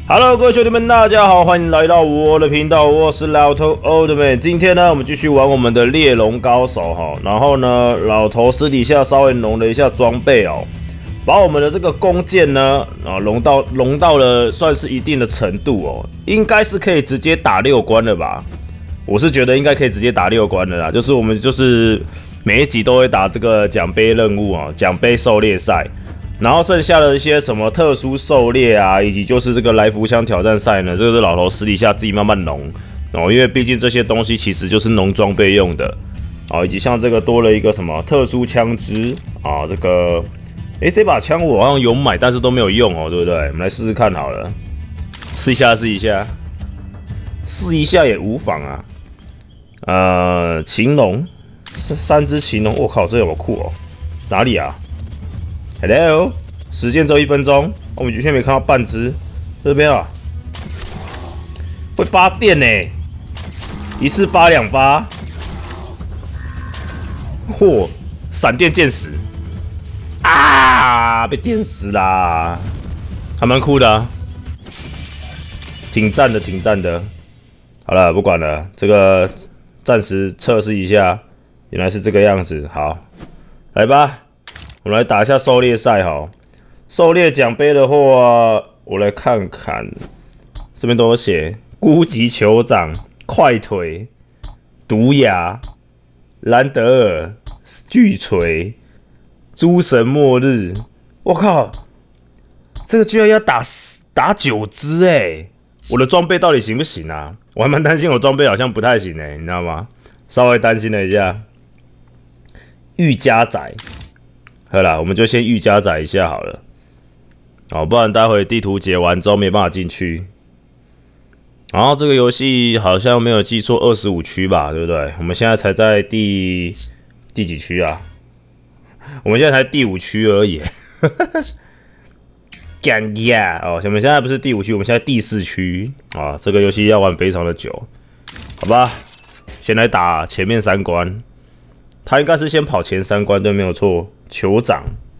Hello， 各位兄弟们，大家好，欢迎来到我的频道，我是老头 Oldman。今天呢，我们继续玩我们的猎龙高手哈。然后呢，老头私底下稍微弄了一下装备哦，把我们的这个弓箭呢，弄到了算是一定的程度哦，应该是可以直接打6关了吧？我是觉得应该可以直接打6关的啦。就是我们每一集都会打这个奖杯任务啊，奖杯狩猎赛。然后剩下的一些什么特殊狩猎啊，以及就是这个来福枪挑战赛呢，这个是老头私底下自己慢慢弄哦，因为毕竟这些东西其实就是弄装备用的哦，以及像这个多了一个什么特殊枪支啊，这个这把枪我好像有买，但是都没有用哦，对不对？我们来试试看好了，试一下也无妨啊。禽龙3只禽龙，我靠，这有好酷哦，哪里啊？Hello， 时间只有1分钟，我们之前没看到半只，这边啊，会发电呢，一次发2发，嚯，闪电箭矢啊，被电死啦，还蛮酷的啊，挺赞的。好了，不管了，这个暂时测试一下，原来是这个样子，好，来吧。我们来打一下狩猎赛哈，狩猎奖杯的话，我来看看，这边都有写：孤级酋长、快腿、毒牙、兰德尔、巨锤、诸神末日。我靠，这个居然要打9只我的装备到底行不行啊？我还蛮担心我装备好像不太行你知道吗？稍微担心了一下。御家仔。好啦，我们就先预加载一下好了，不然待会地图解完之后没办法进去。然后这个游戏好像没有记错25区吧，对不对？我们现在才在第几区啊？我们现在才第5区而已。干呀！我们现在不是第5区，我们现在第4区啊。这个游戏要玩非常的久，好吧？先来打前面3关。他应该是先跑前3关，对，没有错。酋长，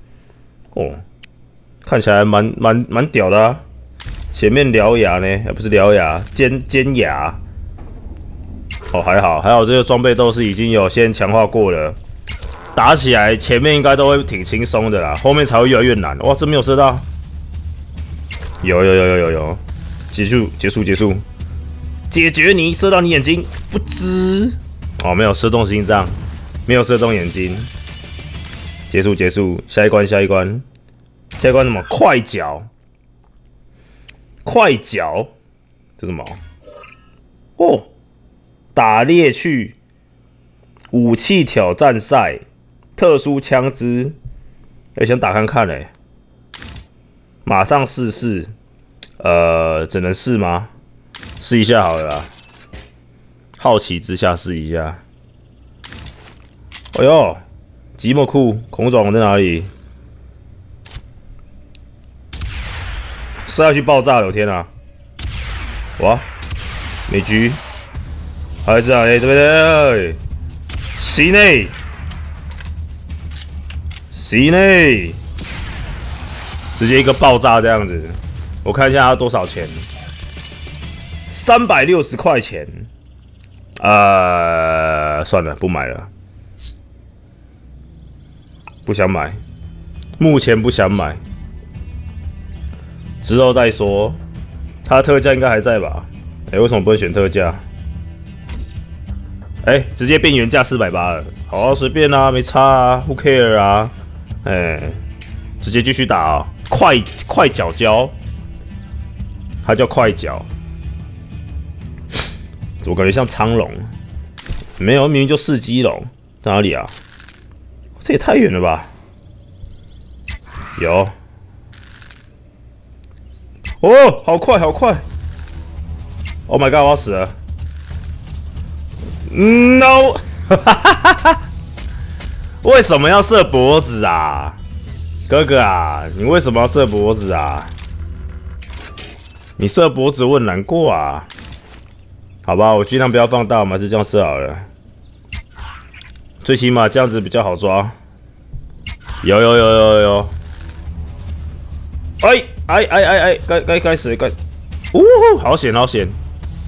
看起来蛮屌的啊。前面獠牙呢，不是獠牙，尖牙。还好，这个装备都是已经有先强化过了，打起来前面应该都会挺轻松的啦，后面才会越来越难。哇，这没有射到，有，结束，解决你，射到你眼睛，不知没有射中心脏。没有射中眼睛，结束，下一关，什么？快脚，这什么？打猎去武器挑战赛，特殊枪支，想打看看马上试，只能试吗？试一下好了啦，好奇之下试一下。哎呦，寂寞库孔总在哪里？射下去爆炸了！天啊！哇，美狙，还在哪里？这边，室内，直接一个爆炸这样子。我看一下它多少钱，360块钱。算了，不买了。不想买，目前不想买，之后再说。它的特价应该还在吧？为什么不能选特价？直接变原价480了。好随便啊，没差啊 ，Who care 啊？直接继续打啊！快脚胶，它叫快脚，怎么感觉像苍龙？没有，明明就4基龙，在哪里啊？这也太远了吧！有，好快！Oh my god， 我要死了 ！No， 为什么要射脖子啊？哥哥啊，你为什么要射脖子啊？你射脖子我很难过啊。好吧，我尽量不要放大，我们还是这样射好了。最起码这样子比较好抓。有，哎，该死， 呜、好险好险！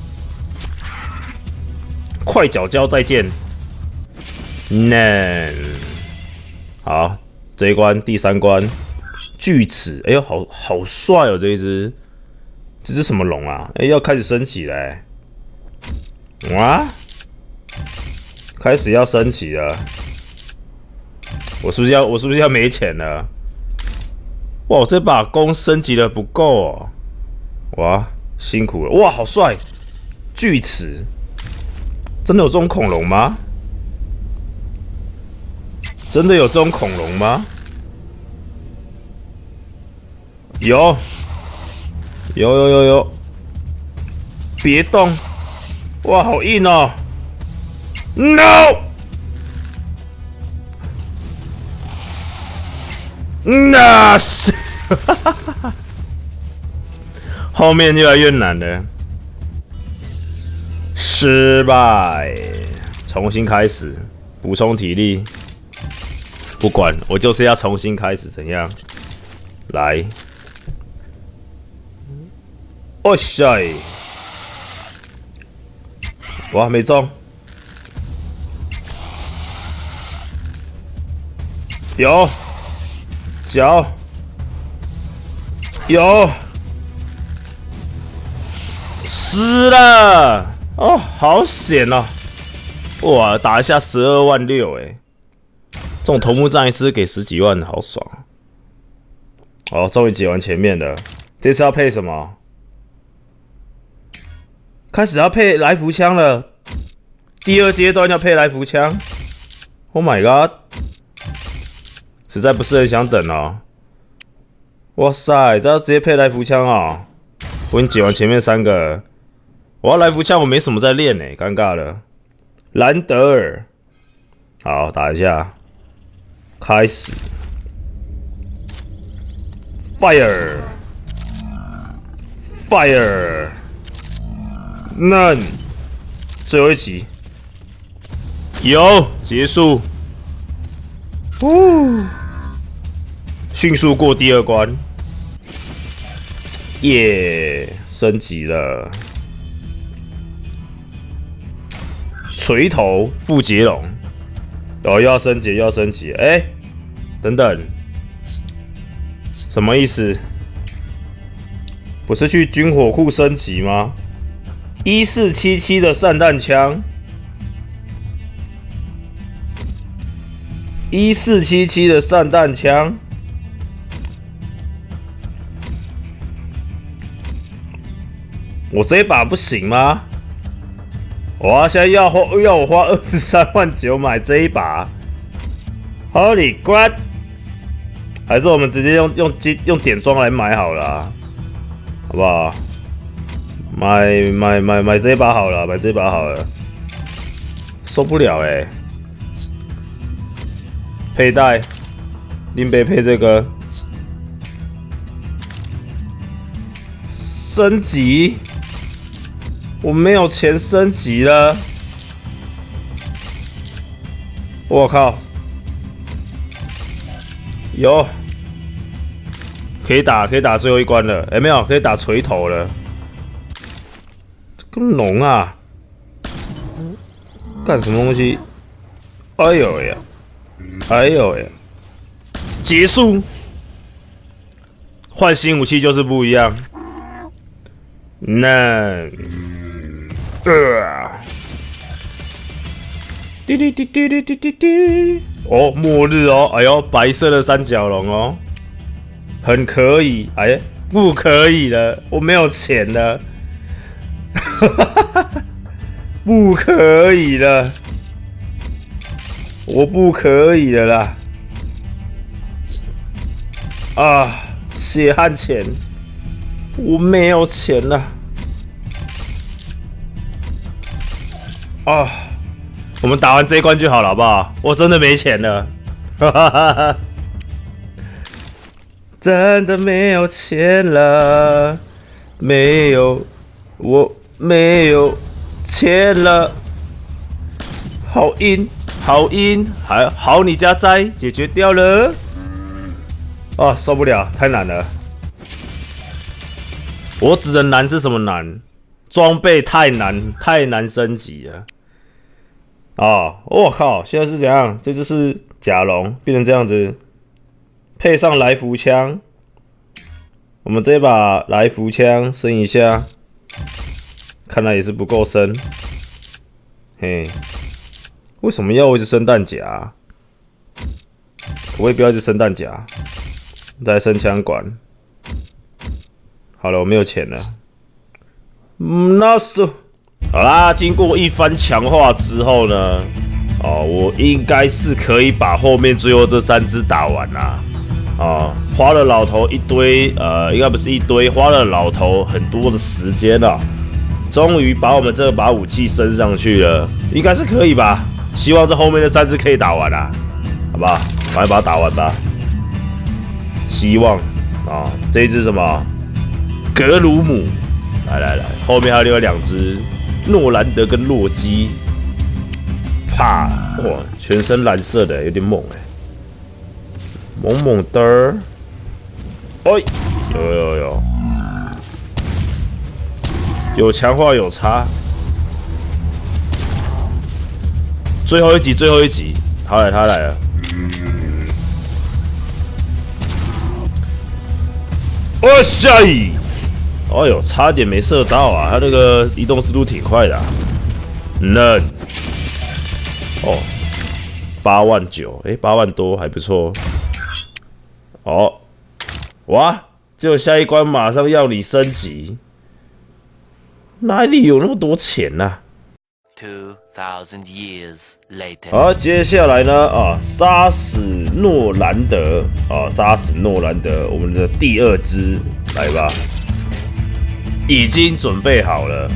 快脚胶再见。那好，这一关第3关，锯齿。哎呦，好帅哦！这只什么龙啊？哎，要开始升级嘞、哇，开始要升级了。我是不是要没钱了？哇，我这把弓升级的不够哦。哇，辛苦了！哇，好帅！锯齿，真的有这种恐龙吗？真的有这种恐龙吗？有，别动！哇，好硬哦 ！No！ 那是，后面越来越难了。失败，重新开始，补充体力。不管，我就是要重新开始，怎样？来，哦塞！哇，没中。有。脚有死了哦，好险哦！哇，打一下12万6哎，这种头目战一次给10几万，好爽！哦，终于解完前面了，这次要配什么？开始要配来福枪了，第2阶段要配来福枪。Oh my god！ 实在不是很想等哦。哇塞，这要直接配来福枪啊！我已经解完前面3个，我要来福枪，我没什么在练哎，尴尬了。兰德尔，好，打一下，开始 ，Fire， None， 最后一集，有结束。迅速过第2关，耶！升级了，锤头副杰龙，哦，又要升级，又要升级，哎，等等，什么意思？不是去军火库升级吗？1477的散弹枪。1477的散弹枪，我这一把不行吗？哇，现在要我花23万9买这一把 ，Holy God！ 还是我们直接用点装来买好了、啊，好不好？买这一把好了，买这一把好了，受不了哎、欸！佩戴，林北配这个升级，我没有钱升级了。我靠，有可以打最后一关了，没有可以打锤头了。这个龙啊，干什么东西？哎呦呀！哎呦喂！结束，换新武器就是不一样。那，哦，末日哦，哎呦，白色的三角龙哦，很可以。哎，不可以了，我没有钱了，不可以了。我不可以了啦！啊，血汗钱，我没有钱了。啊，我们打完这一关就好了，好不好？我真的没钱了，哈哈哈哈！真的没有钱了，没有，我没有钱了，好阴。好阴，好你家灾解决掉了。啊，受不了，太难了。 我指的难是什么难？装备太难升级了。啊！我靠！现在是怎样？这只是甲龙变成这样子，配上来福枪。我们这把来福枪升一下，看来也是不够升。嘿，为什么要一直升弹夹？可不可以不要一直升弹夹？再升枪管。好了，我没有钱了。那是好啦。经过一番强化之后呢，我应该是可以把后面最后这3只打完啦。花了老头一堆，应该不是一堆，花了老头很多的时间啊，终于把我们这把武器升上去了，应该是可以吧？希望这后面的3只可以打完啦，好吧？赶快把它打完吧。希望啊，这一只什么格鲁姆，来，后面还有另外2只诺兰德跟洛基，啪！哇，全身蓝色的，有点猛哎。猛猛的，哎，有强化有差。最后一集，他来了。哦下一，哎呦，差点没射到啊！他那个移动速度挺快的啊。嫩，哦，8万9，哎，8万多，还不错。哦，哇！结果下一关马上要你升级，哪里有那么多钱啊 ？2000 years later。 好，接下来呢，杀死诺兰德，杀死诺兰德，我们的第2只，来吧，已经准备好了，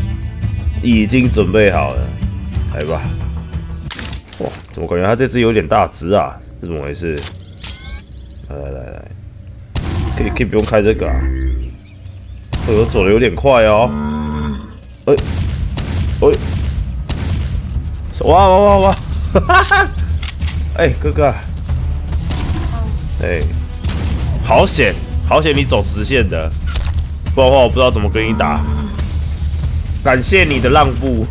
来吧。哇，怎么感觉他这只有点大只啊？是怎么回事？来，可以不用开这个啊！我走的有点快哦。哇！哈哈！哎，哥哥，哎，好险，你走直线的，不然的话我不知道怎么跟你打。感谢你的让步。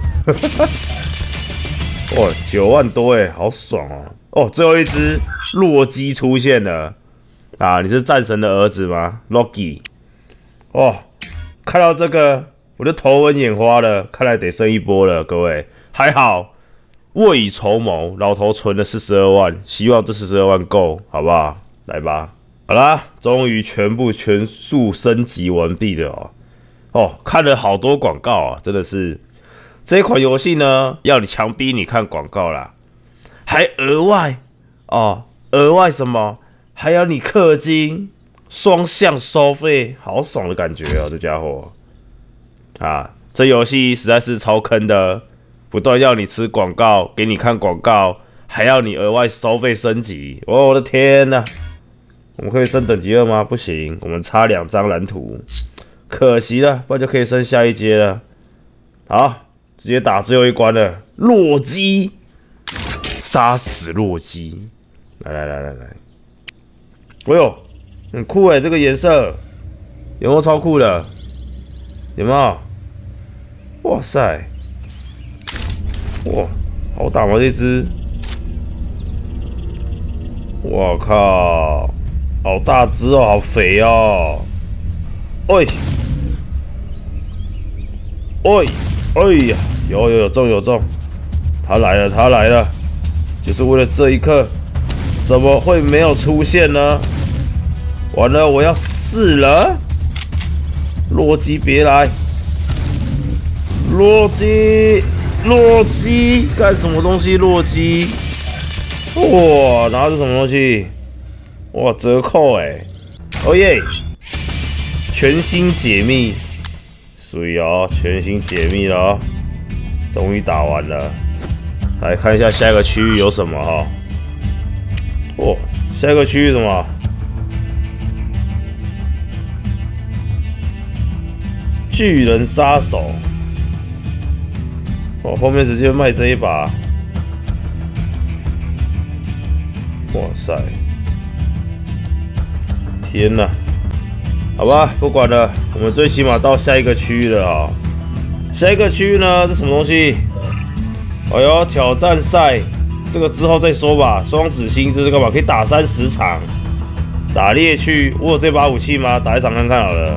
哇，9万多哎，好爽哦！最后一只洛基出现了。你是战神的儿子吗 ？Loki， 看到这个我就头昏眼花了，看来得升一波了，各位。还好，未雨绸缪，老头存了42万，希望这42万够，好不好？来吧，好啦，终于全速升级完毕了看了好多广告啊，真的是这一款游戏呢，要你强逼你看广告啦，还额外什么？还要你氪金，双向收费，好爽的感觉这家伙这游戏实在是超坑的，不断要你吃广告，给你看广告，还要你额外收费升级。我的天哪！我们可以升等级2吗？不行，我们差2张蓝图，可惜了，不然就可以升下一阶了。好，直接打最后一关了，洛基，杀死洛基！来。哎呦，很酷哎，这个颜色有没有超酷的？有没有？哇塞！哇，好打吗这只？我靠，好大只哦，好肥哦！哎呀，有中！他来了，就是为了这一刻。怎么会没有出现呢？完了，我要死了！洛基别来！洛基干什么东西？洛基！哇，拿着什么东西？哇，折扣哎！哦耶！全新解密，水哦，全新解密了，终于打完了。来看一下下一个区域有什么下一个区域什么？巨人杀手。后面直接卖这一把。哇塞！天哪！ 好吧，不管了，我们最起码到下一个区域了啊。下一个区域呢是什么东西？哎呦，挑战赛，这个之后再说吧。双子星这是干嘛？可以打30场。打猎区，我有这把武器吗？打一场看看好了。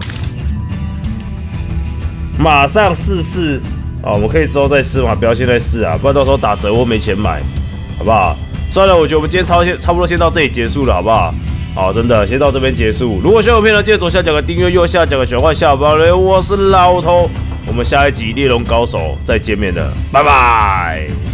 马上试啊！我们可以之后再试嘛，不要现在试啊，不然到时候打折我没钱买，好不好？算了，我觉得我们今天差不多先到这里结束了，好不好？好，真的先到这边结束。如果喜欢影片呢，记得左下角的订阅，右下角的喜欢下方留言。我是老头，我们下一集猎龙高手再见面了，拜拜。